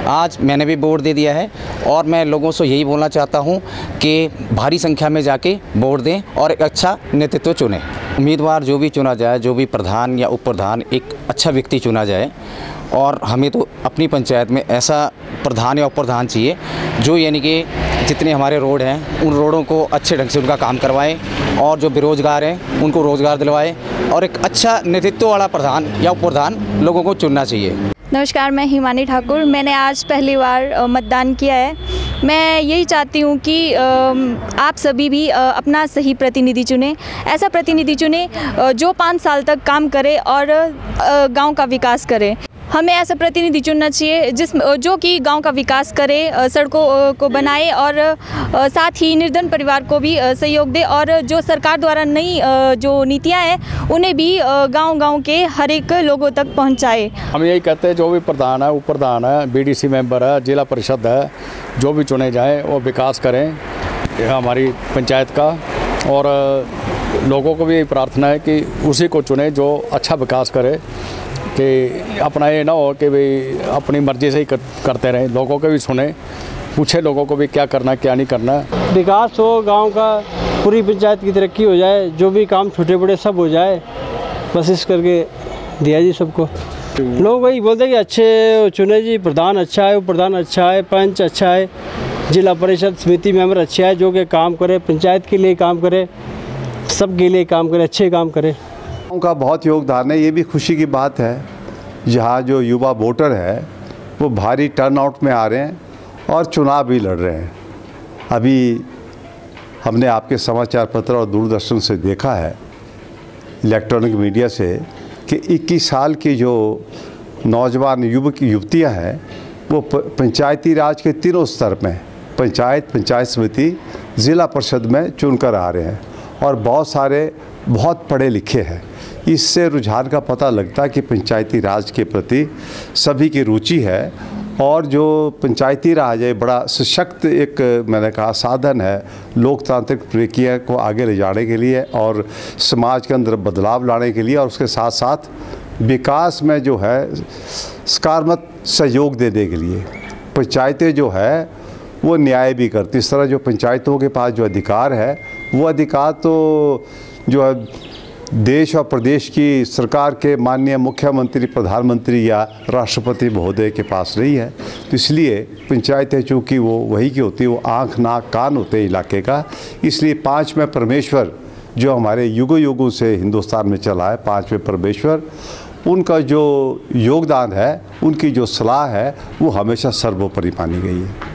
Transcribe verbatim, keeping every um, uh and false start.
आज मैंने भी वोट दे दिया है और मैं लोगों से यही बोलना चाहता हूँ कि भारी संख्या में जाके वोट दें और एक अच्छा नेतृत्व चुनें। उम्मीदवार जो भी चुना जाए, जो भी प्रधान या उप प्रधान, एक अच्छा व्यक्ति चुना जाए। और हमें तो अपनी पंचायत में ऐसा प्रधान या उप प्रधान चाहिए जो यानी कि जितने हमारे रोड हैं उन रोडों को अच्छे ढंग से उनका काम करवाए और जो बेरोज़गार हैं उनको रोज़गार दिलवाए और एक अच्छा नेतृत्व वाला प्रधान या उप प्रधान लोगों को चुनना चाहिए। नमस्कार, मैं हिमानी ठाकुर। मैंने आज पहली बार मतदान किया है। मैं यही चाहती हूँ कि आप सभी भी अपना सही प्रतिनिधि चुनें, ऐसा प्रतिनिधि चुनें जो पाँच साल तक काम करे और गांव का विकास करे। हमें ऐसा प्रतिनिधि चुनना चाहिए जिस जो कि गांव का विकास करे, सड़कों को बनाए और साथ ही निर्धन परिवार को भी सहयोग दे और जो सरकार द्वारा नई जो नीतियां हैं उन्हें भी गांव-गांव के हर एक लोगों तक पहुंचाए। हम यही कहते हैं जो भी प्रधान है, उप प्रधान है, बीडीसी मेंबर है, जिला परिषद है, जो भी चुने जाएँ वो विकास करें हमारी पंचायत का। और लोगों को भी यही प्रार्थना है कि उसी को चुने जो अच्छा विकास करे, कि अपना ये ना हो कि भाई अपनी मर्ज़ी से ही करते रहें। लोगों को भी सुने, पूछे लोगों को भी क्या करना क्या नहीं करना। विकास हो गांव का, पूरी पंचायत की तरक्की हो जाए, जो भी काम छोटे बड़े सब हो जाए, बस इस करके दिया जी सबको। लोग वही बोलते हैं कि अच्छे चुने जी, प्रधान अच्छा है, उप प्रधान अच्छा है, पंच अच्छा है, जिला परिषद समिति मेंबर अच्छा है, जो कि काम करे, पंचायत के लिए काम करे, सबके लिए काम करे, अच्छे काम करे। का बहुत योगदान है। ये भी खुशी की बात है जहाँ जो युवा वोटर है वो भारी टर्नआउट में आ रहे हैं और चुनाव भी लड़ रहे हैं। अभी हमने आपके समाचार पत्र और दूरदर्शन से देखा है, इलेक्ट्रॉनिक मीडिया से, कि इक्कीस साल की जो नौजवान युवक युवतियाँ हैं वो पंचायती राज के तीनों स्तर में, पंचायत, पंचायत समिति, ज़िला परिषद में चुनकर आ रहे हैं और बहुत सारे बहुत पढ़े लिखे हैं। इससे रुझान का पता लगता है कि पंचायती राज के प्रति सभी की रुचि है और जो पंचायती राज है बड़ा सशक्त एक, मैंने कहा, साधन है लोकतांत्रिक प्रक्रिया को आगे ले जाने के लिए और समाज के अंदर बदलाव लाने के लिए और उसके साथ साथ विकास में जो है सकारात्मक सहयोग देने के लिए। पंचायतें जो है वो न्याय भी करती। इस तरह जो पंचायतों के पास जो अधिकार है वो अधिकार तो जो है देश और प्रदेश की सरकार के माननीय मुख्यमंत्री, प्रधानमंत्री या राष्ट्रपति महोदय के पास नहीं है। तो इसलिए पंचायतें चूँकि वो वही की होती है, वो आँख नाक कान होते हैं इलाके का, इसलिए पाँचवें परमेश्वर जो हमारे युगों युगों से हिंदुस्तान में चला है, पाँचवें परमेश्वर, उनका जो योगदान है, उनकी जो सलाह है वो हमेशा सर्वोपरि मानी गई है।